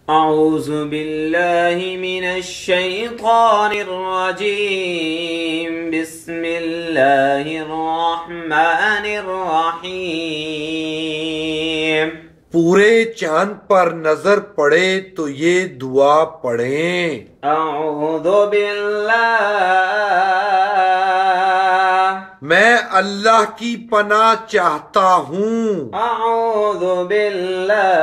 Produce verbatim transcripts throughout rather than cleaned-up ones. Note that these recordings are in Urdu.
اعوذ باللہ من الشیطان الرجیم بسم اللہ الرحمن الرحیم۔ پورے چاند پر نظر پڑے تو یہ دعا پڑھیں۔ اعوذ باللہ، میں اللہ کی پناہ چاہتا ہوں۔ اعوذ باللہ،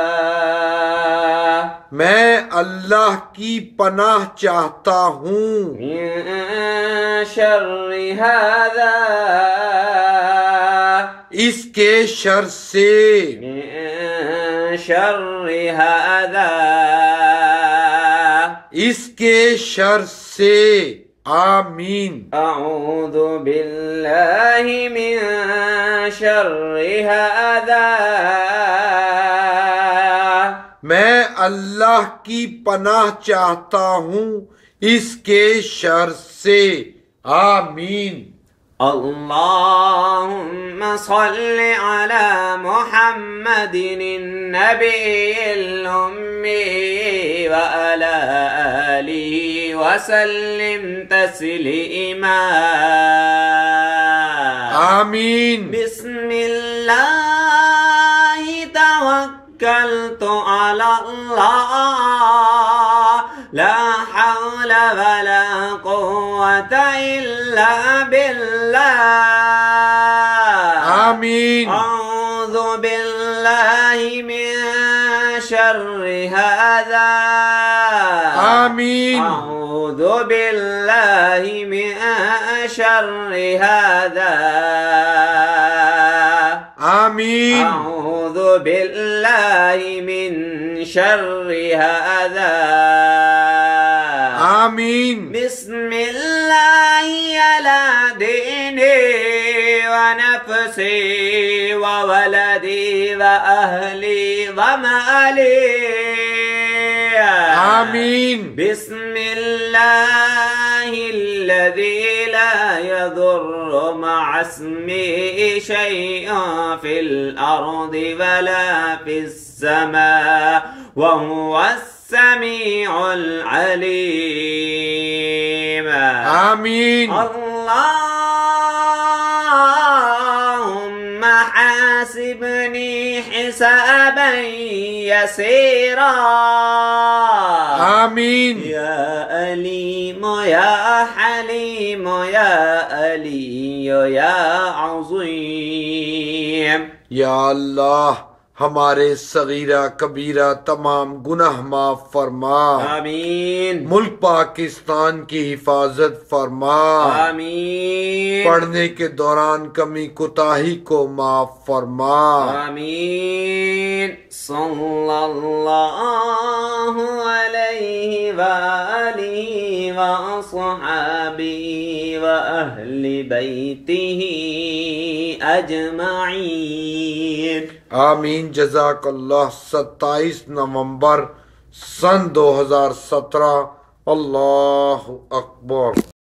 میں اللہ کی پناہ چاہتا ہوں۔ من شر ھذا، اس کے شر سے۔ من شر ھذا، اس کے شر سے۔ آمین۔ اعوذ باللہ من شر ھذا، میں اللہ کی پناہ چاہتا ہوں اس کے شر سے۔ آمین۔ اللہم صل علی محمد النبی الامی وعلی آلہ وسلم تسلیما۔ آمین۔ بسم اللہ توکلت علی اللہ، لا حول ولا قوة الا باللہ۔ آمین۔ اعوذ باللہ من شر ھذا۔ آمین۔ اعوذ باللہ من شر ھذا۔ آمین۔ اعوذ باللہ من شر ھذا۔ آمین۔ بسم اللہ علی دینی ونفسی وولدی واہلی ومالی۔ آمین۔ بسم اللہ الذی لا يضر مع اسمه شيء في الأرض ولا في السماء وهو السميع العليم۔ آمین۔ اللهم حاسبني حسابا يسيرا۔ آمین۔ یا علیم یا حلیم یا علی یا عظیم۔ یا اللہ ہمارے صغیرہ کبیرہ تمام گناہ معاف فرما۔ آمین۔ ملک پاکستان کی حفاظت فرما۔ آمین۔ پڑھنے کے دوران کمی کوتاہی کو معاف فرما۔ آمین۔ صلی اللہ علیہ وآلہ وصحابہ وأہل بیتہ اجمعین۔ آمین۔ جزاک اللہ۔ ستائیس نومبر سن دو ہزار سترہ۔ اللہ اکبر۔